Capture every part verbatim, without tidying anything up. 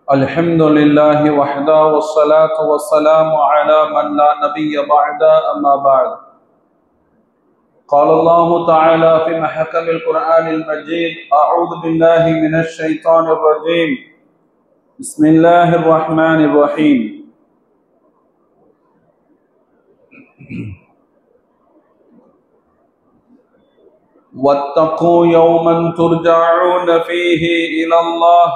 الحمد لله وحده والصلاة والسلام على من لا نبي بعد أما بعد قال الله تعالى في محكم القرآن المجيد أعوذ بالله من الشيطان الرجيم بسم الله الرحمن الرحيم واتقوا يوما ترجعون فيه إلى الله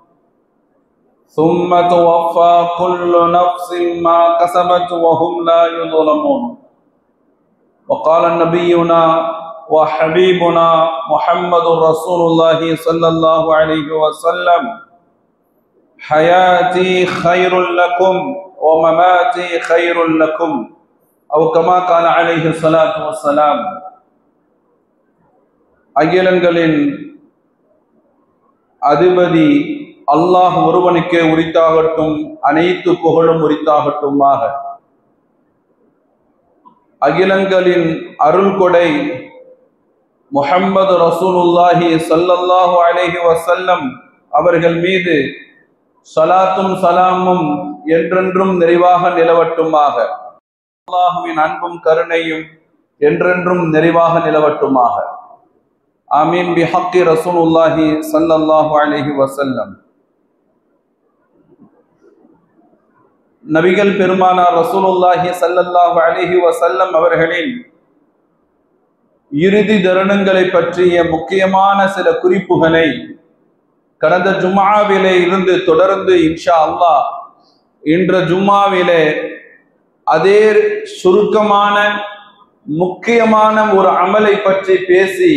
ثم توفى كل نفس ما كسبت وهم لا يظلمون وقال نبينا وحبيبنا محمد رسول الله صلى الله عليه وسلم حياتي خير لكم ومماتي خير لكم أو كما قال عليه الصلاة والسلام. அகிலங்களின் அதிபதி அல்லாஹ் ஒருவனுக்கே உரித்தாகட்டும், அனைத்து புகழும் உரித்தாகட்டுமாக. அகிலங்களின் அருள்கொடை முஹம்மது ரசூலுல்லாஹி ஸல்லல்லாஹு அலைஹி வஸல்லம் அவர்கள் மீது ஸலாத்தும் சலாமும் என்றென்றும் நிறைவாக நிலவட்டுமாக. அல்லாஹ்வின் அன்பும் கருணையும் என்றென்றும் நிறைவாக நிலவட்டுமாக. ஆமீன் பிஹக்கி ரசூலுல்லாஹி ஸல்லல்லாஹு அலைஹி வஸல்லம். நபிகள் பெருமானார் ரசூலுல்லாஹி ஸல்லல்லாஹு அலைஹி வஸல்லம் அவர்களின் இறுதி தருணங்களை பற்றிய முக்கியமான சில குறிப்புகளை கடந்த ஜும்ஆவிலே இருந்து தொடர்ந்து இன்ஷா அல்லாஹ் இன்று ஜும்ஆவிலே அதே சுருக்கமான முக்கியமான ஒரு அமலை பற்றி பேசி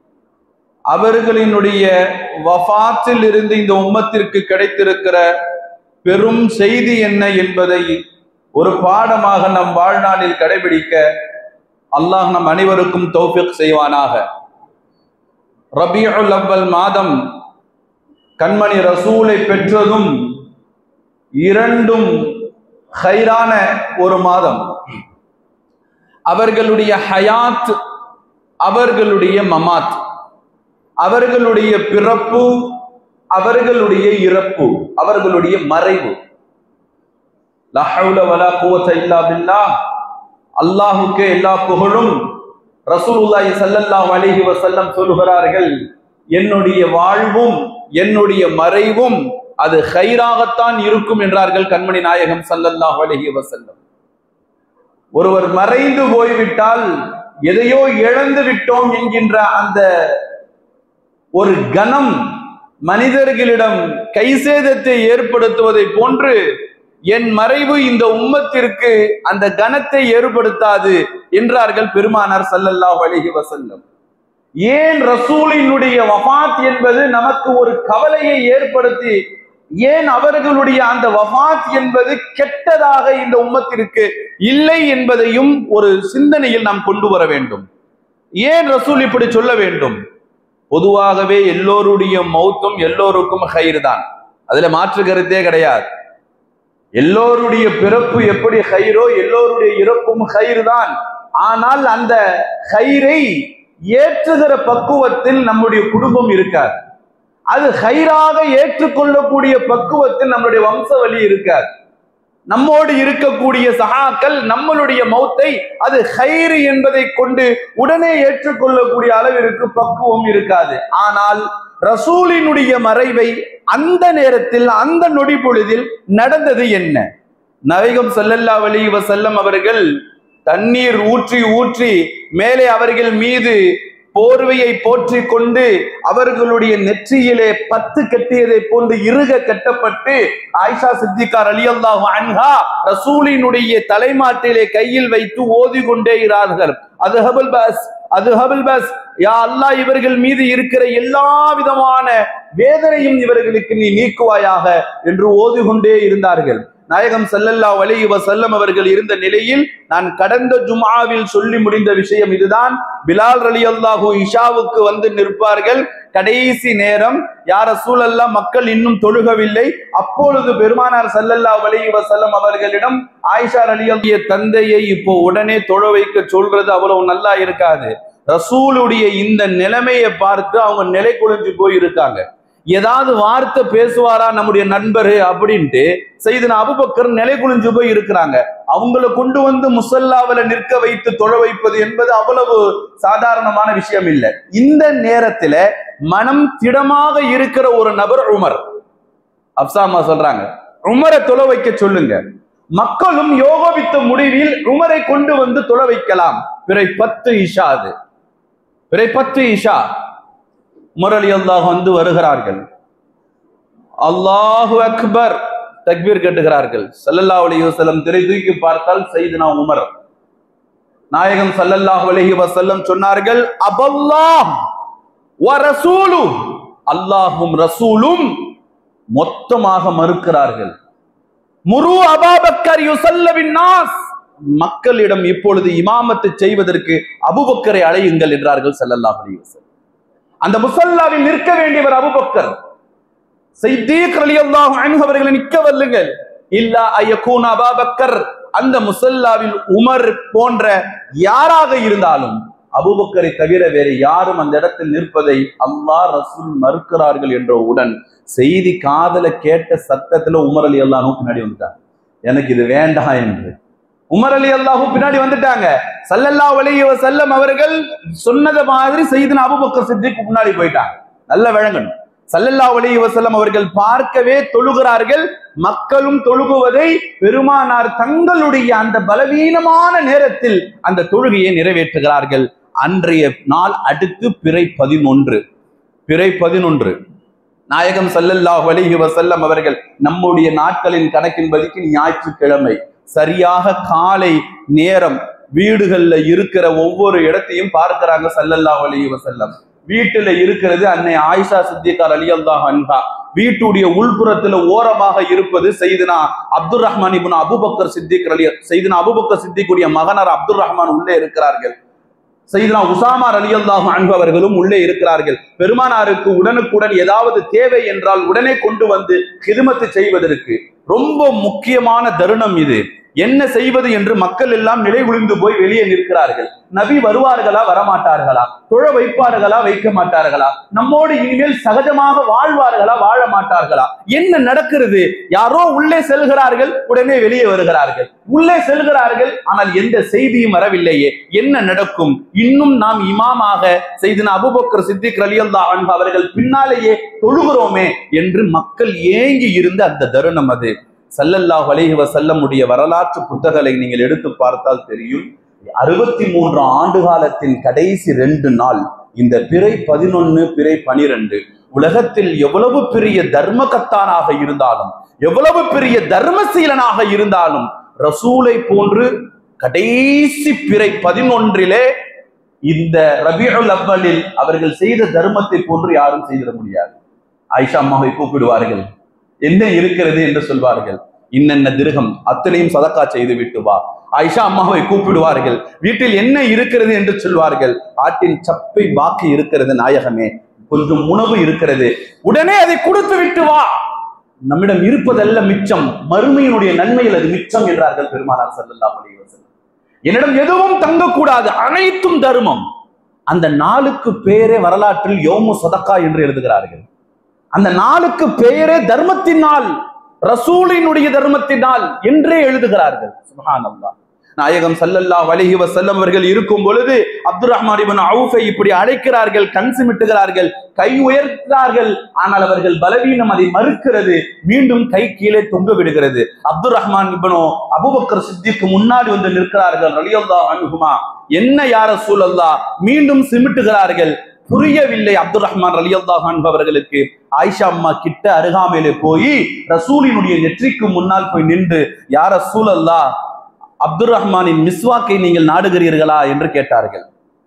அவர்களினுடைய வஃபாத்தில் இருந்து இந்த உம்மத்திற்கு கிடைத்திருக்கிற பெரும் செய்தி என்ன என்பதை ஒரு பாடமாக நம் வாழ்நாளில் கடைபிடிக்க அல்லாஹ் நம் அனைவருக்கும் தௌஃபீக் செய்வானாக. ரபீஉல் அவ்வல் மாதம் கண்மணி ரசூலை பெற்றதும் இரண்டும் ஹைரான ஒரு மாதம். அவர்களுடைய ஹயாத், அவர்களுடைய மமாத், அவர்களுடைய பிறப்பு, அவர்களுடைய இறப்பு, அவர்களுடைய மறைவு. லா ஹவுல வலா குவத இல்லா பில்லாஹ். அல்லாஹ்வுக்கே எல்லா புகழும். ரசூலுல்லாஹி ஸல்லல்லாஹு அலைஹி வஸல்லம் சொல்கிறார்கள், என்னுடைய வாழ்வும் என்னுடைய மறைவும் அது ஹைராகத்தான் இருக்கும் என்றார்கள் கண்மணி நாயகம் ஸல்லல்லாஹு அலைஹி வஸல்லம். ஒருவர் மறைந்து போய்விட்டால் எதையோ இழந்து விட்டோம் என்கின்ற அந்த ஒரு கணம் மனிதர்களிடம் கைசேதத்தை ஏற்படுத்துவதை போன்று என் மறைவு இந்த உம்மத்திற்கு அந்த கணத்தை ஏற்படுத்தாது என்றார்கள் பெருமானார் ஸல்லல்லாஹு அலைஹி வஸல்லம். ஏன் ரசூலினுடைய வஃபாத் என்பது நமக்கு ஒரு கவலையை ஏற்படுத்தி, ஏன் அவர்களுடைய அந்த வஃபாத் என்பது கெட்டதாக இந்த உம்மத்திற்கு இல்லை என்பதையும் ஒரு சிந்தனையில் நாம் கொண்டு வர வேண்டும். ஏன் ரசூல் இப்படி சொல்ல வேண்டும்? பொதுவாகவே எல்லோருடைய மௌத்தும் எல்லோருக்கும் ஹைர் தான், அதுல மாற்று கருத்தே கிடையாது. எல்லோருடைய பிறப்பு எப்படி ஹைரோ எல்லோருடைய இறப்பும் ஹைர் தான். ஆனால் அந்த ஹைரை ஏற்றுகிற பக்குவத்தில் நம்முடைய குடும்பம் இருக்காது. அது ஹைராக ஏற்றுக்கொள்ளக்கூடிய பக்குவத்தில் நம்முடைய வம்சவழி இருக்காது. நம்மோடு இருக்கக்கூடிய சஹாக்கள் நம்மளுடைய மௌத்தை அது ஹைர் என்பதை கொண்டு உடனே ஏற்றுக்கொள்ளக்கூடிய அளவிற்கு பக்குவம் இருக்காது. ஆனால் ரசூலினுடைய மறைவை அந்த நேரத்தில் அந்த நொடி பொழுதில் நடந்தது என்ன? நபிகள் ஸல்லல்லாஹு அலைஹி வஸல்லம் அவர்கள் தண்ணீர் ஊற்றி ஊற்றி மேலே அவர்கள் மீது போர்வையை போற்றி கொண்டு அவர்களுடைய நெற்றியிலே பத்து கட்டியதை போன்று இறுக கட்டப்பட்டு ஆயிஷா சித்திகா ரலியல்லாஹு அன்ஹா ரசூலினுடைய தலைமாட்டிலே கையில் வைத்து ஓதி கொண்டே இருக்கிறார்கள். அதுஹபுல் பஸ் அதுஹபுல் பஸ், யா அல்லாஹ் இவர்கள் மீது இருக்கிற எல்லா விதமான வேதனையும் இவர்களுக்கு நீ நீக்குவாயாக என்று ஓதி கொண்டே இருந்தார்கள். நாயகம் ஸல்லல்லாஹு அலைஹி வஸல்லம் அவர்கள் இருந்த நிலையில் நான் கடந்த ஜும்ஆவில் சொல்லி முடிந்த விஷயம் இதுதான். பிலால் ரலியல்லாஹு இஷாவுக்கு வந்து நிற்பார்கள். கடைசி நேரம், யா ரசூலல்லாஹ் மக்கள் இன்னும் தொழுகவில்லை. அப்பொழுது பெருமானார் ஸல்லல்லாஹு அலைஹி வஸல்லம் அவர்களிடம் ஆயிஷா ரலியல்லாஹு தந்தையை இப்போ உடனே தொழ வைக்க சொல்றது அவ்வளவு நல்லா இருக்காது. ரசூலுடைய இந்த நிலைமையை பார்த்து அவங்க நிலை குலைஞ்சு போய் இருக்காங்க. ஏதாவது வார்த்தை பேசுவாரா நம்முடைய நண்பரு அப்படின்ட்டு சையதுனா அபூபக்கர் நிலை குனிஞ்சு போய் இருக்கிறாங்க. அவங்கள கொண்டு வந்து முசல்லாவில நிற்க வைத்து தொழ வைப்பது என்பது அவ்வளவு சாதாரணமான விஷயம் இல்லை. இந்த நேரத்துல மனம் திடமாக இருக்கிற ஒரு நபர் உமர். அப்சாமா சொல்றாங்க, உமரை தொழ வைக்க சொல்லுங்க. மக்களும் யோகவித்த முடிவில் உமரை கொண்டு வந்து தொழ வைக்கலாம். பிறை பத்து இஷா அது பிறை பத்து இஷா உமர் ரலியல்லாஹு வந்து வருகிறார்கள். அல்லாஹு அக்பர் தக்பீர் கட்டுகிறார்கள். ஸல்லல்லாஹு அலைஹி வஸல்லம் திரை தூக்கி பார்த்தால் சையதுனா உமர். நாயகம் ஸல்லல்லாஹு அலைஹி வஸல்லம் சொன்னார்கள், அபல்லாஹ் வ ரசூலு, அல்லாஹும் ரசூலும் மொத்தமாக மறுக்கிறார்கள். முரு அபூபக்கர் யுஸல்லி பின்னாஸ், மக்களிடம் இப்பொழுது இமாமத்து செய்வதற்கு அபூபக்கரை அழையுங்கள் என்றார்கள் ஸல்லல்லாஹு அலைஹி வஸல்லம். அந்த முஸல்லாவில் நிற்க வேண்டியவர் அபூபக்கர். ஸித்தீக் ரலியல்லாஹு அன்ஹு அவர்களை நிற்க வல்லுங்கள். இல்லா அயகூன அபூபக்கர், அந்த முஸல்லாவில் உமர் போன்ற யாராக இருந்தாலும் அபூபக்கரை தவிர வேறு யாரும் அந்த இடத்தில் நிற்பதை அல்லாஹ் ரசூல் மறுக்கிறார்கள் என்ற உடன் செய்தி காதல கேட்ட சத்தத்துல உமர் ரலியல்லாஹு பின்னாடி வந்துட்டாங்க. எனக்கு இது வேண்டாம் என்று உமர் ரலியல்லாஹு பின்னாடி வந்துட்டாங்க. ஸல்லல்லாஹு அலைஹி வஸல்லம் அவர்கள் சொன்னது மாதிரி சையதுனா அபூபக்கர் சித்திக் முன்னாடி போயிட்டாங்க. நல்ல விளங்கணும். ஸல்லல்லாஹு அலைஹி வஸல்லம் அவர்கள் பார்க்கவே தொழுகிறார்கள். மக்களும் தொழுகுவதை பெருமானார் தங்களுடைய அந்த பலவீனமான நேரத்தில் அந்த தொழுகையை நிறைவேற்றுகிறார்கள். அன்றைய நாள் அடுத்து பிறை பதினொன்று பிறை பதினொன்று நாயகம் ஸல்லல்லாஹு அலைஹி வஸல்லம் அவர்கள் நம்முடைய நாட்களின் கணக்கின்படிக்கு ஞாயிற்றுக்கிழமை சரியாக காலை நேரம் வீடுகள்ல இருக்கிற ஒவ்வொரு இடத்தையும் பார்க்கிறாங்க ஸல்லல்லாஹு அலைஹி வஸல்லம். வீட்டுல இருக்கிறது அன்னை ஆயிஷா சித்திகா ரலியல்லாஹு அன்ஹா. வீட்டுடைய உள்புறத்துல ஓரமாக இருப்பது சையதுனா அப்துர் ரஹ்மான் இப்னு அபூபக்கர் சித்திக் ரலி சையதுனா அபூபக்கர் சித்திக்குடைய மகனார் அப்துர் ரஹ்மான் உள்ளே இருக்கிறார்கள். சையதுனா உசாமா ரலியல்லாஹு அன்ஹு அவர்களும் உள்ளே இருக்கிறார்கள். பெருமானாருக்கு உடனுக்குடன் ஏதாவது தேவை என்றால் உடனே கொண்டு வந்து கிதுமத்து செய்வதற்கு ரொம்ப முக்கியமான தருணம் இது. என்ன செய்வது என்று மக்கள் எல்லாம் நிலை குளிந்து போய் வெளியே நிற்கிறார்கள். நபி வருவார்களா வரமாட்டார்களா, தொழ வைப்பார்களா வைக்க மாட்டார்களா, நம்மோடு இனிமேல் சகஜமாக வாழ்வார்களா வாழ மாட்டார்களா, என்ன நடக்கிறது? யாரோ உள்ளே செல்கிறார்கள், உடனே வெளியே வருகிறார்கள், உள்ளே செல்கிறார்கள், ஆனால் எந்த செய்தியும் வரவில்லையே, என்ன நடக்கும்? இன்னும் நாம் இமாமாக சையதுனா அபூபக்கர் சித்திக் ரலியல்லாஹு அன்ஹு அவர்கள் பின்னாலேயே தொழுகிறோமே என்று மக்கள் ஏங்கி இருந்த அந்த தருணம் அது. ஸல்லல்லாஹு அலைஹி வஸல்லம் உடைய வரலாற்று புத்தகங்களை நீங்கள் எடுத்து பார்த்தால் தெரியும். அறுபத்தி மூன்று ஆண்டு காலத்தின் கடைசி ரெண்டு நாள் இந்த பிறை பதினொன்னு பிறை பனிரெண்டு உலகத்தில் எவ்வளவு பெரிய தர்மகத்தானாக இருந்தாலும் எவ்வளவு பெரிய தர்மசீலனாக இருந்தாலும் ரசூலை போன்று கடைசி பிறை பதினொன்றிலே இந்த ரபியுல் அவ்வலில் அவர்கள் செய்த தர்மத்தை போன்று யாரும் செய்திட முடியாது. ஆயிஷா அம்மாவை கூப்பிடுவார்கள், என்ன இருக்கிறது என்று சொல்வார்கள். இன்னென்ன திருகம் அத்தனையும் சதக்கா செய்து விட்டு வா. ஆயிஷா அம்மாவை கூப்பிடுவார்கள், வீட்டில் என்ன இருக்கிறது என்று சொல்வார்கள். ஆட்டின் சப்பை பாக்கி இருக்கிறது நாயகமே, கொஞ்சம் உணவு இருக்கிறது, உடனே அதை கொடுத்து விட்டு வா. நம்மிடம் இருப்பதல்ல மிச்சம், மறுமையினுடைய நன்மையில் அது மிச்சம் என்றார்கள் பெருமானார் ஸல்லல்லாஹு அலைஹி வஸல்லம். என்னிடம் எதுவும் தங்கக்கூடாது, அனைத்தும் தர்மம். அந்த நாளுக்கு பேரே வரலாற்றில் யௌமு சதக்கா என்று எழுதுகிறார்கள். அந்த நாளுக்கு பெயரே தர்மத்தின் நாள், ரசூலினுடைய தர்மத்தின் நாள் என்றே எழுதுகிறார்கள். சுப்ஹானல்லாஹ். நாயகம் ஸல்லல்லாஹு அலைஹி வஸல்லம் அவர்கள் இருக்கும் பொழுது அப்துர் ரஹ்மான் இப்னு அவுஃபை இப்படி அழைக்கிறார்கள், கண் சிமிட்டுகிறார்கள், கை உயர்த்துகிறார்கள். ஆனால் அவர்கள் பலவீனம் அதை மறுக்கிறது, மீண்டும் கை கீழே தொங்க விடுகிறது. அப்துர் ரஹ்மான் இப்னு அபூபக்கர் சித்திக்கு முன்னாடி வந்து நிற்கிறார்கள் ரலியல்லாஹு அன்ஹுமா. என்ன யா ரசூலல்லாஹ், மீண்டும் சிமிட்டுகிறார்கள். புரியவில்லை அப்துர் ரஹ்மான் ரலியல்லாஹு அன்ஹு அவர்களுக்கு. ஆயிஷா அம்மா கிட்ட அருகாமையிலே போய் ரசூலினுடைய நெற்றிக்கு முன்னால் போய் நின்று, யா ரசூலல்லாஹ், அப்துர் ரஹ்மானின் மிஸ்வாக்கை நீங்கள் நாடுகிறீர்களா என்று கேட்டார்கள்.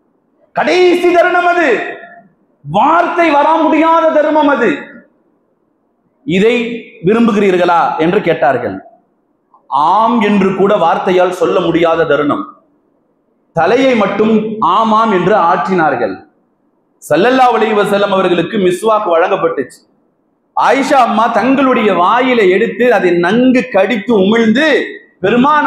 கடைசி தருணம் அது, வார்த்தை வர முடியாத தர்மம் அது. இதை விரும்புகிறீர்களா என்று கேட்டார்கள். ஆம் என்று கூட வார்த்தையால் சொல்ல முடியாத தருணம். தலையை மட்டும் ஆமாம் என்று ஆற்றினார்கள். ஸல்லல்லாஹு அலைஹி வஸல்லம் அவர்களுக்கு மிஸ்வாக் வழங்கப்பட்டுச்சு. ஆயிஷா அம்மா தங்களுடைய வாயில எடுத்து அதை நன்கு கடித்து உமிழ்ந்து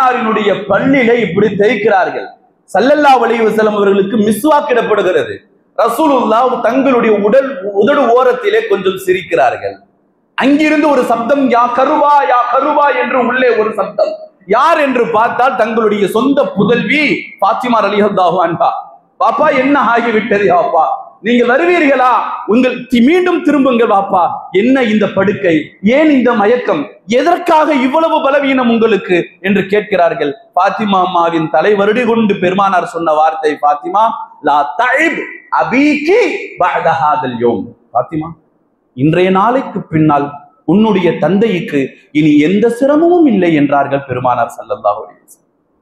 பெருமானாரினுடைய பல்லில இப்படி தேய்க்கிறார்கள். ஸல்லல்லாஹு அலைஹி வஸல்லம் அவர்களுக்கு மிஸ்வாக் இடப்படுகிறது. ரசூலுல்லாஹ் தங்களுடைய உடல் உதடு ஓரத்திலே கொஞ்சம் சிரிக்கிறார்கள். அங்கிருந்து ஒரு சப்தம், யா கருவா யா கருவா என்று உள்ளே ஒரு சப்தம். யார் என்று பார்த்தால் தங்களுடைய சொந்த புதல்வி பாத்திமா ரலியல்லாஹு அன்ஹா. பாப்பா என்ன ஆகிவிட்டது பாப்பா, நீங்கள் வருவீர்களா? உங்கள் மீண்டும் திரும்புங்கள் பாப்பா. என்ன இந்த படுக்கை, ஏன் இந்த மயக்கம், எதற்காக இவ்வளவு பலவீனம் உங்களுக்கு என்று கேட்கிறார்கள். பாத்திமா அம்மாவின் தலை வருடி கொண்டு பெருமானார் சொன்ன வார்த்தை, பாத்திமா லா தஇப் அபீகி பஅத ஹாதல் யௌம். பாத்திமா, இன்றைய நாளைக்கு பின்னால் உன்னுடைய தந்தைக்கு இனி எந்த சிரமமும் இல்லை என்றார்கள் பெருமானார் ஸல்லல்லாஹு அலைஹி வஸல்லம்.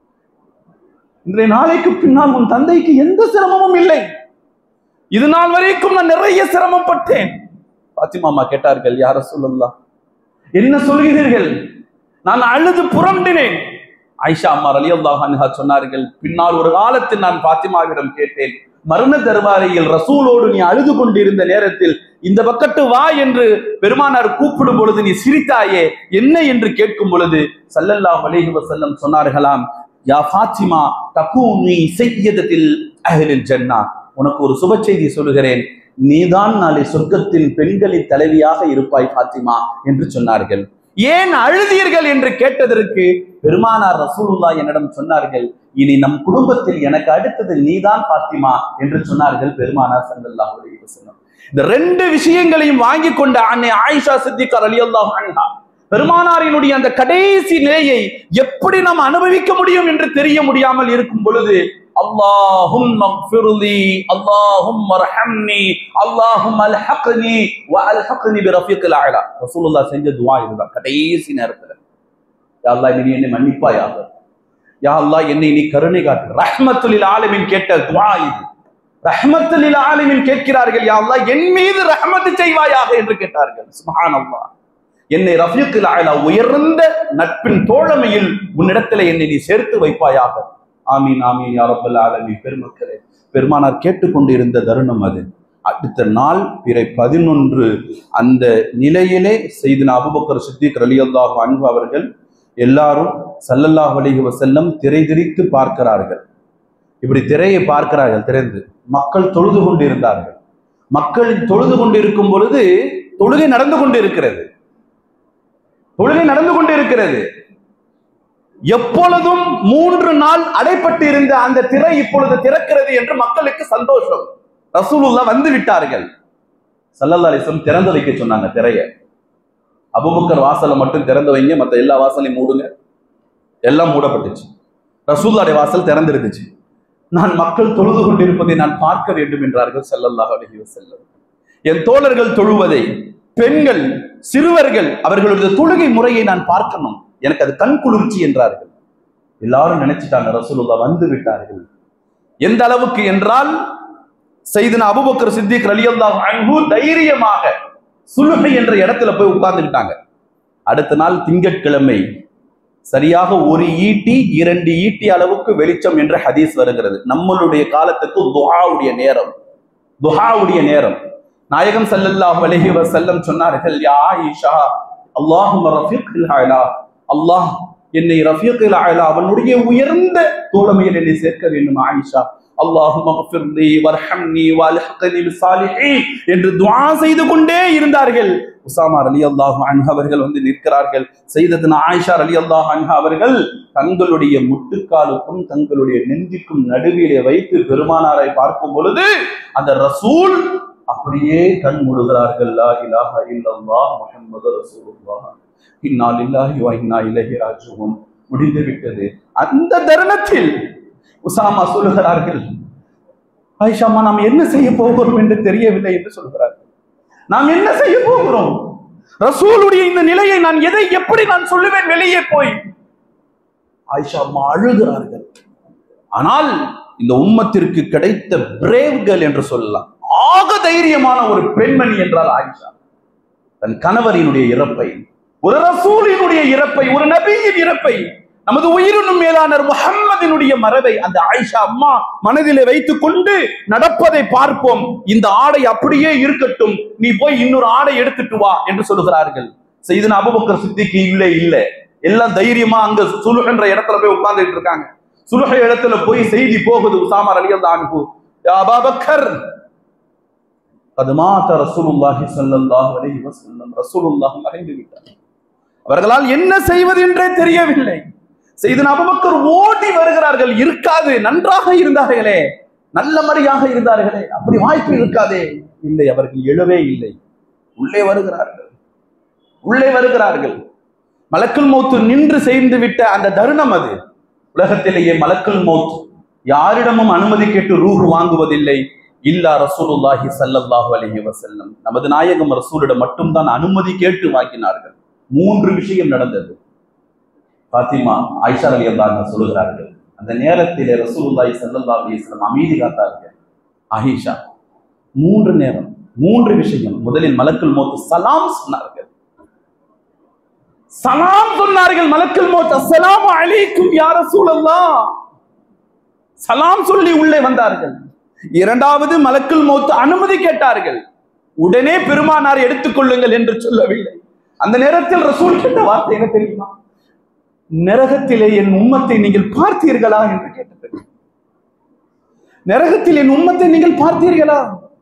இன்றைய நாளைக்கு பின்னால் உன் தந்தைக்கு எந்த சிரமமும் இல்லை. இது நாள் வரைக்கும் நான் நிறைய சிரமப்பட்டேன். பாத்திமா அம்மா கேட்டார்கள், யா ரசூலல்லாஹ் என்ன சொல்கிறீர்கள்? நான் அழுது புரண்டினேன். ஆயிஷா அம்மா ரலியல்லாஹு அன்ஹா சொன்னார்கள், பின்னால் ஒரு காலத்தில் நான் பாத்திமாவிடம் கேட்டேன், மரண தர்பாரையில் ரசூலோடு நீ அழுது கொண்டிருந்த நேரத்தில் இந்த பக்கத்து வா என்று பெருமானார் கூப்பிடும் பொழுது நீ சிரித்தாயே, என்ன என்று கேட்கும் பொழுது ஸல்லல்லாஹு அலைஹி வஸல்லம் சொன்னார்களாம், யா ஃபாத்திமா தகூனி சய்யிதத்தில் அஹ்லில் ஜன்னah, உனக்கு ஒரு சுப செய்தி சொல்லுகிறேன், நீதான் நாளை சொர்க்கத்தின் பெண்களின் தலைவியாக இருப்பாய் ஃபாத்திமா என்று சொன்னார்கள். ஏன் அழுதீர்கள் என்று கேட்டதற்கு பெருமானார் ரசூலுல்லாஹ் என்னிடம் சொன்னார்கள், இனி நம் குடும்பத்தில் எனக்கு அடுத்தது நீதான் ஃபாத்திமா என்று சொன்னார்கள் பெருமானார் ஸல்லல்லாஹு அலைஹி வஸல்லம். இந்த ரெண்டு விஷயங்களையும் வாங்கி கொண்ட அன்னை ஆயிஷா சித்திகா ரலியல்லாஹு அன்ஹா பெருமானாரினுடைய அந்த கடைசி நிலையை எப்படி நாம் அனுபவிக்க முடியும் என்று தெரிய முடியாமல் இருக்கும் பொழுது, அல்லாஹும்ம ஃபிர்லி அல்லாஹும்ம ரஹம்னி அல்லாஹும்ம அல்ஹக்னி வ அல்ஹக்னி பிரஃபீக்கில் அலா. ரசூலுல்லாஹ் செஞ்ச துஆ இதுதான் கடைசி நேரத்துல. யா அல்லாஹ் நீ என்னை மன்னிப்பாயாக, யா அல்லாஹ் என்னை நீ கருணை காட்டு. ரஹ்மத்துல் லில் ஆலமீன் கேட்ட துஆ இது. ரஹ்மத்துல் லில் ஆலமீன் கேட்கிறார்கள், யா அல்லாஹ் என் மீது ரஹ்மத் செய்வாயாக என்று கேட்டார்கள். சுப்ஹானல்லாஹ், என்னை ரஃபீக்கில் அலா உயர்ந்த நட்பின் தோழமையில் உன்னிடத்தில் என்னை நீ சேர்த்து வைப்பாயாக. ஆமீன் ஆமீன் யா ரப்பல் ஆலமீன். பெருமக்களே, பெருமானார் கேட்டுக்கொண்டிருந்த தருணம் அது. அடுத்த நாள் பிறை பதினொன்று அந்த நிலையிலே செய்தின அபூபக்கர் சித்திக் ரலியல்லாஹு அன்ஹு அவர்கள் எல்லாரும் ஸல்லல்லாஹு அலைஹி வஸல்லம் திரை திரித்து பார்க்கிறார்கள். இப்படி திரையை பார்க்கிறார்கள் திறந்து. மக்கள் தொழுது கொண்டிருந்தார்கள். மக்கள் தொழுது கொண்டிருக்கும் பொழுது தொழுகை நடந்து கொண்டிருக்கிறது. தொழுகை நடந்து கொண்டிருக்கிறது. எப்பொழுதும் மூன்று நாள் அடைப்பட்டு இருந்த அந்த திரை இப்பொழுது திறக்கிறது என்று மக்களுக்கு சந்தோஷம். ரசூலுல்லாஹ் வந்து விட்டார்கள். ஸல்லல்லாஹு அலைஹி வஸல்லம் திறந்து வைக்க சொன்னாங்க திரையை. அபூபக்கர் வாசலை மட்டும் திறந்து வைங்க, மற்ற எல்லா வாசலையும் மூடுங்க. எல்லாம் மூடப்பட்டுச்சு. ரசூலுல்லாஹ்வுடைய வாசல் திறந்திருந்துச்சு. நான் மக்கள் தொழுது கொண்டிருப்பதை நான் பார்க்க வேண்டும் என்றார்கள் ஸல்லல்லாஹு அலைஹி வஸல்லம். என் தோழர்கள் தொழுவதை, பெண்கள் சிறுவர்கள் அவர்களுடைய தொழுகை முறையை நான் பார்க்கணும், எனக்கு அது கண் குளிர்ச்சி என்றார்கள். எல்லாரும் நினைச்சிட்டாங்க ரசூலுல்லாஹ் வந்து விட்டார்கள். எந்த அளவுக்கு என்றால் சையதுனா அபூபக்கர் சித்திக் ரலியல்லாஹு அன்ஹு தைரியமாக சுல்ஹ் என்ற இடத்துல போய் உட்கார்ந்துட்டாங்க. அடுத்த நாள் திங்கட்கிழமை சரியாக ஒரு ஈட்டி இரண்டு ஈட்டி அளவுக்கு வெளிச்சம் என்ற ஹதீஸ் வருகிறது. நம்மளுடைய காலத்துக்கு துஆவுடைய நேரம், துஆவுடைய நேரம். நாயகம் ஸல்லல்லாஹு அலைஹி வஸல்லம் சொன்னார்கள், யா ஆயிஷா அல்லாஹும்ம ரஃபீக்கில் அலா, அல்லாஹ் என்னை ரஃபீக்கில் அலா அவனுடைய உயர்ந்த தோழமையில் என்னை சேர்க்க வேண்டும் ஆயிஷா. அல்லாஹும்ம ஃபிர்லி வர்ஹம்னி வல்ஹக்னி பிஸ்ஸாலிஹீன் என்று துஆ செய்து கொண்டே இருந்தார்கள். உஸாமா ரலியல்லாஹு அன்ஹு அவர்கள் வந்து நிற்கிறார்கள். சையதத்துனா ஆயிஷா ரலியல்லாஹு அன்ஹா அவர்கள் தங்களுடைய முட்டுக்காலுக்கும் தங்களுடைய நெஞ்சுக்கும் நடுவிலே வைத்து பெருமானாரை பார்க்கும் பொழுது அந்த ரசூல் அப்படியே கண் மூடுகிறார்கள். லா இலாஹா இல்லல்லாஹ் முஹம்மது ரசூலுல்லாஹ் இன்னா லில்லாஹி வ இன்னா இலைஹி ராஜிஊன். முடிந்து விட்டது. அந்த தருணத்தில் உஸாமா சொல்லுகிறார்கள், ஆயிஷாமா நாம் என்ன செய்ய போகிறோம் என்று தெரியவில்லை என்று சொல்கிறார்கள். நாம் என்ன செய்ய போகிறோம்? ரசூலுடைய இந்த நிலையை நான் எதை எப்படி நான் சொல்லுவேன் வெளியே போய்? ஆயிஷா அம்மா அழுகிறார்கள். ஆனால் இந்த உம்மத்திற்கு கிடைத்த பிரேவ்கள் என்று சொல்லலாம், ஆக தைரியமான ஒரு பெண்மணி என்றால் ஆயிஷா. தன் கணவரினுடைய இறப்பை, ஒரு ரசூலினுடைய இறப்பை, ஒரு நபியின் இறப்பை, நமது உயிரினும் மேலான முஹம்மதினுடைய மரபை அந்த ஆயிஷா அம்மா மனதிலே வைத்துக் கொண்டு நடப்பதை பார்ப்போம். இந்த ஆடை அப்படியே இருக்கட்டும், நீ போய் இன்னொரு ஆடை எடுத்துட்டு வா என்று சொல்லுகிறார்கள். சையதுனா அபூபக்கர் சித்திக் இல்லை இல்லை எல்லாம் தைரியமா அங்க சுலுஹ் என்ற இடத்துல போய் உட்கார்ந்துட்டு இருக்காங்க. சுலுஹ் இடத்துல போய் செய்தி போகுது. உஸாமா ரலியல்லாஹு அன்ஹு, யா அபூபக்கர் கதுமாத ரசூலுல்லாஹி ஸல்லல்லாஹு அலைஹி வஸல்லம், ரசூலுல்லாஹ் மறைந்து விட்டார். அவர்களால் என்ன செய்வது என்றே தெரியவில்லை. சையதுனா அபூபக்கர் ஓடி வருகிறார்கள். இருக்காது, நன்றாக இருந்தார்களே, நல்ல மரியாக இருந்தார்களே, அப்படி வாய்ப்பு இருக்காதே. இல்லை, அவர்கள் எழவே இல்லை. உள்ளே வருகிறார்கள், உள்ளே வருகிறார்கள். மலக்குல் மௌத் நின்று செய்து விட்ட அந்த தருணம் அது. உலகத்திலேயே மலக்குல் மௌத் யாரிடமும் அனுமதி கேட்டு ரூஹ் வாங்குவதில்லை. இல்லா ரசூலுல்லாஹி ஸல்லல்லாஹு அலைஹி வஸல்லம், நமது நாயகம் ரசூலிடம் மட்டும்தான் அனுமதி கேட்டு வாங்கினார்கள். மூன்று விஷயம் நடந்தது. பாத்திமா ஆயிஷா ரலியல்லாஹு அன்ஹா சொல்கிறார்கள், அந்த நேரத்திலே ரசூலுல்லாஹி ஸல்லல்லாஹு அலைஹி வஸல்லம் அமைதி காத்தார்கள். ஆயிஷா, மூன்று நேரம், மூன்று விஷயம். முதலில் மலக்குல் மௌத் சலாம் சொன்னார்கள். சலாம் சொன்னார்கள் மலக்குல் மௌத், அஸ்ஸலாமு அலைக்கும் யா ரசூலல்லாஹ். சலாம் சொல்லி உள்ளே வந்தார்கள். இரண்டாவது, மலக்குல் மௌத் அனுமதி கேட்டார்கள். உடனே பெருமானார் எடுத்துக்கொள்ளுங்கள் என்று சொல்லவில்லை. அந்த நேரத்தில் ரசூல் கேட்ட வார்த்தை என்ன தெரியுமா? நரகத்திலே என் உம்மத்தை நீங்கள் பார்த்தீர்களா என்று கேட்டது. நரகத்தில் என் உம்மத்தை நீங்கள் பார்த்தீர்களா?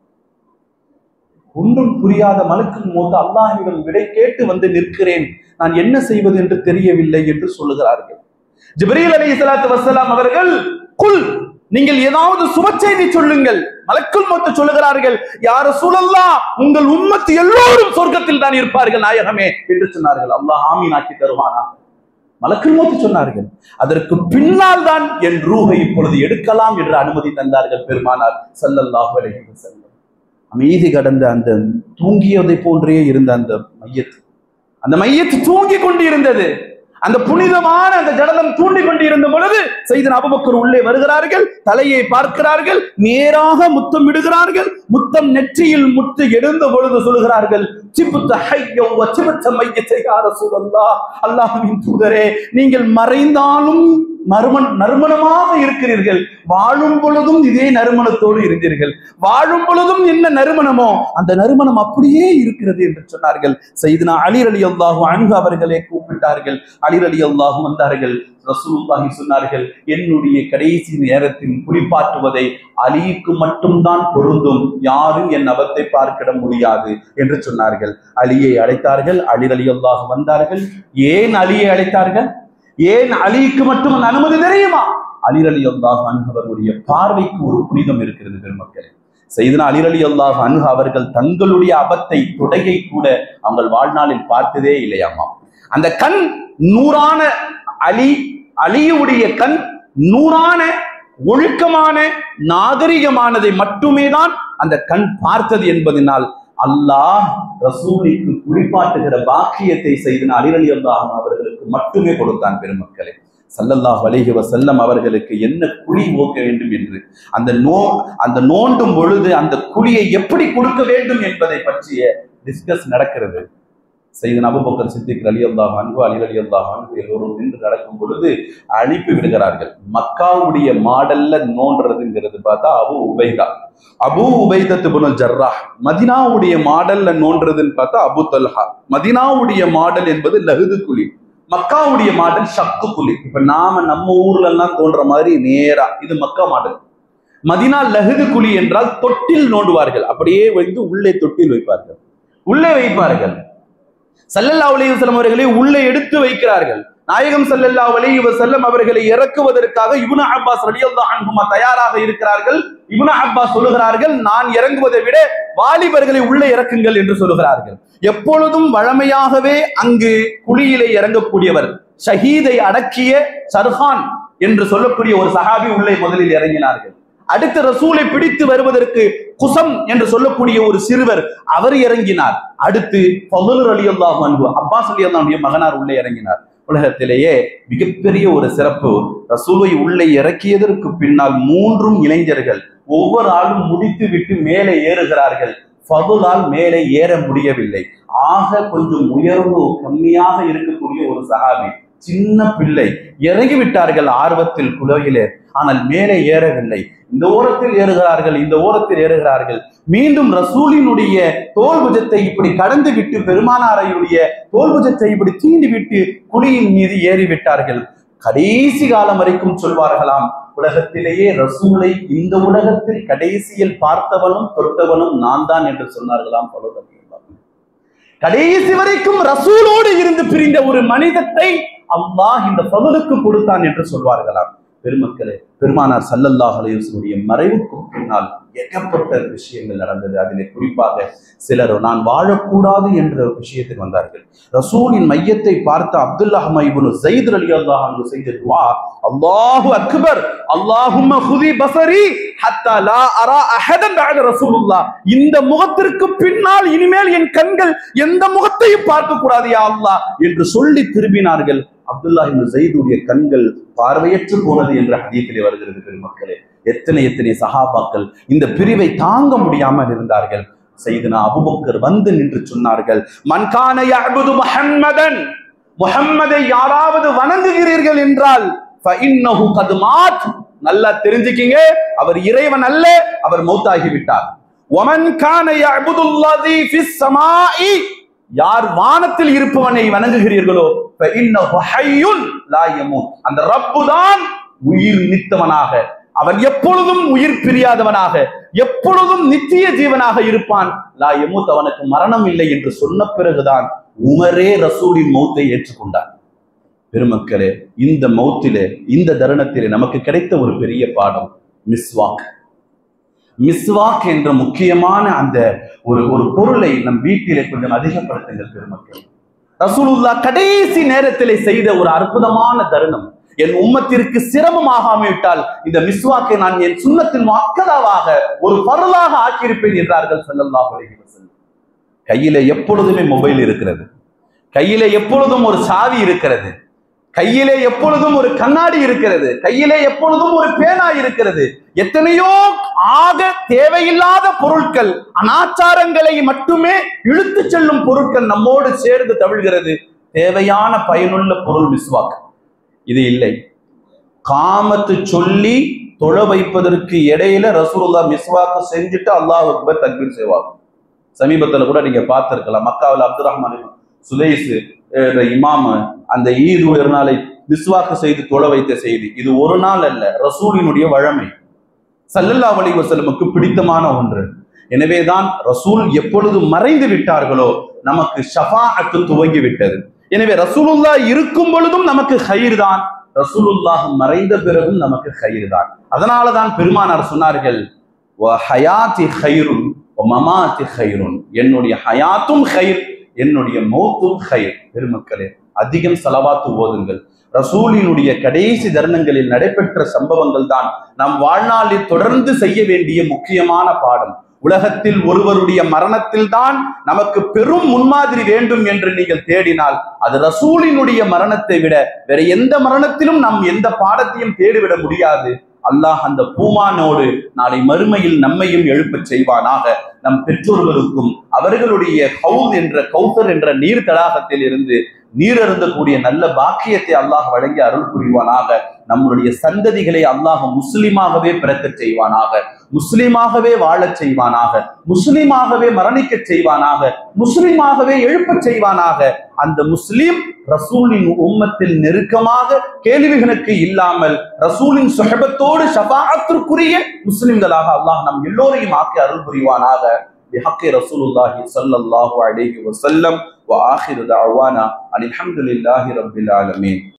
ஒன்றும் புரியாத மலக்குல் மௌத் அல்லாஹ்விடம் விடை கேட்டு வந்து நிற்கிறேன், நான் என்ன செய்வது என்று தெரியவில்லை என்று சொல்லுகிறார்கள். ஜிப்ரீல் அலைஹிஸ்ஸலாத்து வஸ்ஸலாம் அவர்கள், குல், நீங்கள் ஏதாவது சுப செய்தி சொல்லுங்கள். மலக்குல் மௌத் சொல்லுகிறார்கள், யா ரசூலல்லாஹ், உங்கள் உம்மத்து எல்லோரும் சொர்க்கத்தில் தான் இருப்பார்கள் நாயகமே என்று சொன்னார்கள். அல்லாஹ் ஆமீன் ஆக்கி தருவானா? மலக்குல் மௌத் சொன்னார்கள். அதற்கு பின்னால் தான் என் ரூஹை இப்பொழுது எடுக்கலாம் என்று அனுமதி தந்தார்கள் பெருமானார் ஸல்லல்லாஹு அலைஹி வஸல்லம். அமைதி கடந்த அந்த தூங்கியதை போன்றே இருந்த அந்த மையத்து, அந்த மையத்து தூங்கி கொண்டு இருந்தது. அந்த புனிதமான அந்த ஜடலம் தூண்டி கொண்டு இருந்த பொழுது சையதுனா அபூபக்கர் உள்ளே வருகிறார்கள். தலையை பார்க்கிறார்கள், நேராக முத்தம் விடுகிறார்கள். முத்தம் நெற்றியில் முத்து எடுந்த பொழுது சொல்கிறார்கள், சிபுத்த ஹய்ய வ சிபுத்த மையத்தை யா ரசூலல்லாஹ், அல்லாஹ்வின் தூதரே, நீங்கள் மறைந்தாலும் மறுமன் நறுமணமாக இருக்கிறீர்கள், வாழும் பொழுதும் இதே நறுமணத்தோடு இருந்தீர்கள், வாழும் பொழுதும் என்ன நறுமணமோ அந்த நறுமணம் அப்படியே இருக்கிறது என்று சொன்னார்கள். சையதுனா அலி ரலியல்லாஹு அன்ஹு அவர்களே கூப்பிட்டார்கள். அலி ரலியல்லாஹு வந்தார்கள். ரசூலுல்லாஹி சொன்னார்கள், என்னுடைய கடைசி நேரத்தில் குளிப்பாட்டுவதை அலிக்கு மட்டும்தான் பொருந்தும், யாரும் என் அவத்தை பார்க்கிட முடியாது என்று சொன்னார்கள். அலியை அழைத்தார்கள். அலி ரலியல்லாஹு வந்தார்கள். ஏன் அலியை அழைத்தார்கள்? ஏன் அலிக்கு மட்டும் அந்த அனுமதி தெரியுமா? அலி ரலியல்லாஹு அன்ஹு அவர்களுடைய பார்வைக்கு ஒரு புனிதம் இருக்கிறது பெருமக்களே. சையதுனா அலி ரலியல்லாஹு அன்ஹு அவர்கள் தங்களுடைய அபத்தை, தொடையை கூட அவங்க வாழ்நாளில் பார்த்ததே இல்லையாமா. அந்த கண் நூறான அலி, அலியுடைய கண் நூறான ஒழுக்கமான நாகரிகமானதை மட்டுமே தான் அந்த கண் பார்த்தது என்பதனால் அல்லாஹ் ரசூலுக்கு குளிப்பாட்டுகிற பாக்கியத்தை சையதுனா அலி ரலியல்லாஹு அவர்களுக்கு மட்டுமே கொடுத்தான் பெருமக்களே. ஸல்லல்லாஹு அலைஹி வஸல்லம் அவர்களுக்கு என்ன குழி ஓக்க வேண்டும் என்று அந்த நோ அந்த நோண்டும் பொழுது அந்த குழியை எப்படி கொடுக்க வேண்டும் என்பதை பற்றிய டிஸ்கஸ் நடக்கிறது. சையதுனா அபூபக்கர் சித்திக் ரலியல்லாஹு அன்ஹு, அலி ரலியல்லாஹு அன்ஹு எல்லோரும் நின்று நடக்கும் பொழுது அனுப்பி விடுகிறார்கள். மக்காவுடைய மாடல்ல நோன்றதுங்கிறது பார்த்தா அபு உபைதா, அபு உபைதத்து இப்னுல் ஜர்ராஹ். மதீனாவுடைய மாடல்ல நோன்றதுன்னு பார்த்தா அபு தல்ஹா. மதீனாவுடைய மாடல் என்பது லஹது குழி, மக்காவுடைய மாடல் ஷக்கு குழி. இப்ப நாம நம்ம ஊர்ல எல்லாம் தோன்ற மாதிரி நேரா, இது மக்கா மாடல். மதீனா லஹது குழி என்றால் தொட்டில் நோண்டுவார்கள், அப்படியே வந்து உள்ளே தொட்டில் வைப்பார்கள், உள்ளே வைப்பார்கள். ஸல்லல்லாஹு அலைஹி வஸல்லம் அவர்களை உள்ளே எடுத்து வைக்கிறார்கள். நாயகம் ஸல்லல்லாஹு அலைஹி வஸல்லம் அவர்களை இறக்குவதற்காக இப்னு அப்பாஸ் ரலியல்லாஹு அன்ஹுமா தயாராக இருக்கிறார்கள். இப்னு அப்பாஸ் சொல்லுகிறார்கள், நான் இறங்குவதை விட வாலிபர்களை உள்ளே இறக்குங்கள் என்று சொல்லுகிறார்கள். எப்பொழுதும் வழமையாகவே அங்கு குழியிலே இறங்கக்கூடியவர் ஷஹீதை அடக்கிய சர்ஹான் என்று சொல்லக்கூடிய ஒரு சஹாபி உள்ளே முதலில் இறங்கினார்கள். அடுத்து ரசூலை பிடித்து வருவதற்கு குசம் என்று சொல்லக்கூடிய ஒரு சிறுவர் அவர் இறங்கினார். அடுத்து ஃபதுல் ரலியல்லாஹு அன்ஹு, அப்பாஸ் ரலியல்லாஹு அன்ஹுடைய மகனார் உள்ளே இறங்கினார். உலகத்திலேயே மிகப்பெரிய ஒரு சிறப்பு, ரசூலை உள்ளே இறக்கியதற்கு பின்னால் மூன்றும் இளைஞர்கள் ஒவ்வொரு ஆளும் முடித்து விட்டு மேலே ஏறுகிறார்கள். ஃபதுலால் மேலே ஏற முடியவில்லை. ஆக கொஞ்சம் உயர்வு கம்மியாக இருக்கக்கூடிய ஒரு சஹாபி, சின்ன பிள்ளை, இறங்கி விட்டார்கள் ஆர்வத்தில் குலோயிலே, ஆனால் மேலே ஏறவில்லை. இந்த ஓரத்தில் ஏறுகிறார்கள், இந்த ஓரத்தில் ஏறுகிறார்கள். மீண்டும் ரசூலினுடைய தோல்புஜத்தை இப்படி கடந்து விட்டு, பெருமானாரையுடைய தோல்புஜத்தை இப்படி தீண்டி விட்டு குழியின் மீது ஏறிவிட்டார்கள். கடைசி காலம் வரைக்கும் சொல்வார்களாம், உலகத்திலேயே ரசூலை இந்த உலகத்தில் கடைசியில் பார்த்தவனும் தொட்டவனும் நான் தான் என்று சொன்னார்களாம். கடைசி வரைக்கும் ரசூலோடு இருந்து பிரிந்த ஒரு மனிதத்தை அல்லாஹ் இந்த ஃபதுலுக்கு கொடுத்தான் என்று சொல்வார்களாம். பெருமக்களே, பெருமானார் ஸல்லல்லாஹு அலைஹி வஸல்லம் மறைவுக்கு பின்னால் ஏகப்பட்ட விஷயங்கள் நடந்தது. அதிலே குறிப்பாக சிலர் நான் வாழக்கூடாது என்ற விஷயத்துக்கு வந்தார்கள். ரசூலின் மையத்தை பார்த்த அப்துல்லாஹ் இப்னு ஸைத் ரலியல்லாஹு அன்ஹு செய்த துஆ, அல்லாஹு அக்பர், அல்லாஹும்ம குதி பஸரி ஹத்தா லா அரா அஹதன் பஅத ரசூலுல்லாஹ். இந்த முகத்திற்கு பின்னால் இனிமேல் என் கண்கள் எந்த முகத்தையும் பார்க்க கூடாது யா அல்லாஹ் என்று சொல்லி திரும்பினார்கள். அப்துல்லாஹ் இப்னு ஸைதுடைய கண்கள் பார்வையற்று போனது என்ற ஹதீஸிலே வருகிறது. பெருமக்களே, எத்தனை எத்தனை சஹாபாக்கள் இந்த பிரிவை தாங்க முடியாமல் இருந்தார்கள். சையதுனா அபூபக்கர் வந்து நின்று சொன்னார்கள், மன் கான யஅபுது முஹம்மதன், முஹம்மதை யாராவது வணங்குகிறீர்கள் என்றால் ஃபஇன்னஹு கத் மாத், நல்லா தெரிஞ்சுக்கிங்க, அவர் இறைவன் அல்ல, அவர் மௌத்தாகி விட்டார். வமன் கான யஅபுதுல்லாஹி ஃபிஸ் ஸமாஇ, யார் வானத்தில் இருப்பவனை வணங்குகிறீர்களோ ஃபஇன்னஹு ஹய்யுன் லா யமூத், அந்த ரப்பு தான் உயிர் நித்தவனாக, அவன் எப்பொழுதும் உயிர் பிரியாதவனாக, எப்பொழுதும் நித்திய ஜீவனாக இருப்பான். லா யமூத், அவனுக்கு மரணம் இல்லை என்று சொன்ன பிறகுதான் உமரே ரசூலின் மௌத்தை ஏற்றுக்கொண்டார். பெருமக்களே, இந்த மௌத்திலே, இந்த தருணத்திலே நமக்கு கிடைத்த ஒரு பெரிய பாடம் மிஸ்வாக். மிஸ்வாக் என்ற முக்கியமான அந்த ஒரு ஒரு பொருளை நம் வீட்டிலே கொஞ்சம் அதிகப்படுத்துங்கள் பெருமக்கள். ரசூலுல்லாஹ் கடைசி நேரத்திலே செய்த ஒரு அற்புதமான தருணம். என் உம்மத்திற்கு சிரமமாகாவிட்டால் இந்த மிஸ்வாக்கை நான் என் சுன்னத்தின் மக்களாக ஒரு பரலாக ஆக்கியிருப்பேன் என்றார்கள் ஸல்லல்லாஹு அலைஹி வஸல்லம். கையிலே எப்பொழுதுமே மொபைல் இருக்கிறது, கையிலே எப்பொழுதும் ஒரு சாவி இருக்கிறது, கையிலே எப்பொழுதும் ஒரு கண்ணாடி இருக்கிறது, கையிலே எப்பொழுதும் ஒரு பேனா இருக்கிறது. எத்தனையோ ஆக தேவையில்லாத பொருட்கள், அனாச்சாரங்களை மட்டுமே இழுத்து செல்லும் பொருட்கள் நம்மோடு சேர்ந்து தவிழ்கிறது. தேவையான பயனுள்ள பொருள் மிஸ்வாக் இது இல்லை. காமத்து சொல்லி தொழ வைப்பதற்கு இடையில ரசூலுல்லாஹ் மிஸ்வாக் செஞ்சுட்டு அல்லாஹ் அக்பர் தக்பீர் செய்வாங்க. சமீபத்துல கூட நீங்க பார்த்திருக்கலாம், மக்காவில் அப்துல் ரஹ்மான் சுதைஸ் இமாம் அந்த ஈத் ஒரு நாளை மிஸ்வாக்கு செய்து தொழ வைத்த செய்தி. இது ஒரு நாள் அல்ல, ரசூலினுடைய வழமை, ஸல்லல்லாஹு அலைஹி வஸல்லமுக்கு பிடித்தமான ஒன்று. எனவேதான் ரசூல் எப்பொழுது மறைந்து விட்டார்களோ நமக்கு ஷஃபாஅத்து துவங்கி விட்டது. எனவே ரசூலுல்லாஹ் இருக்கும் பொழுதும் நமக்கு கயிறு தான், ரசூலுல்லாஹ் மறைந்த பிறகும் நமக்கு கயிறு தான். அதனாலதான் பெருமானார் சொன்னார்கள், ஹயாத்தி ஹைருன் மமாத்தி ஹைருன், என்னுடைய ஹயாத்தும் ஹைர், என்னுடைய மௌத்தும் ஹைர். பெருமக்களே, அதிகம் ஸலவாத்து ஓதுங்கள். ரசூலினுடைய கடைசி தருணங்களில் நடைபெற்ற சம்பவங்கள் தான் நம் வாழ்நாளில் தொடர்ந்து செய்ய வேண்டிய முக்கியமான பாடம். உலகத்தில் ஒருவருடைய மரணத்தில் தான் நமக்கு பெரும் முன்மாதிரி வேண்டும் என்று நீங்கள் தேடினால் அது ரசூலினுடைய மரணத்தை விட வேற எந்த மரணத்திலும் நாம் எந்த பாடத்தையும் தேடிவிட முடியாது. அல்லாஹ் அந்த பூமானோடு நாளை மறுமையில் நம்மையும் எழுப்பச் செய்வானாக. நம் பெற்றோர்களுக்கும் அவர்களுடைய ஹவுஸ் என்ற கௌசர் என்ற நீர் தடாகத்தில் இருந்து நீர் அருந்தக்கூடிய நல்ல பாக்கியத்தை அல்லாஹ் வழங்கி அருள் புரிவானாக. நம்முடைய சந்ததிகளை அல்லாஹ் முஸ்லிமாகவே பிறக்கச் செய்வானாக, முஸ்லிமாகவே வாழச் செய்வானாக, முஸ்லிமாகவே மரணிக்க செய்வானாக, முஸ்லிமாகவே எழுப்பச் செய்வானாக. அந்த முஸ்லிம் ரசூலின் உம்மத்தில் நெருக்கமாக கேள்விகளுக்கு இல்லாமல் ரசூலின் சுஹபத்தோடு ஷஃபாஅத்திற்குரிய முஸ்லிம்களாக அல்லாஹ் நம் எல்லோரையும் ஆக்கி அருள் புரிவானாக. بحق رسول الله صلى الله عليه وسلم وآخر دعوانا أن الحمد لله رب العالمين.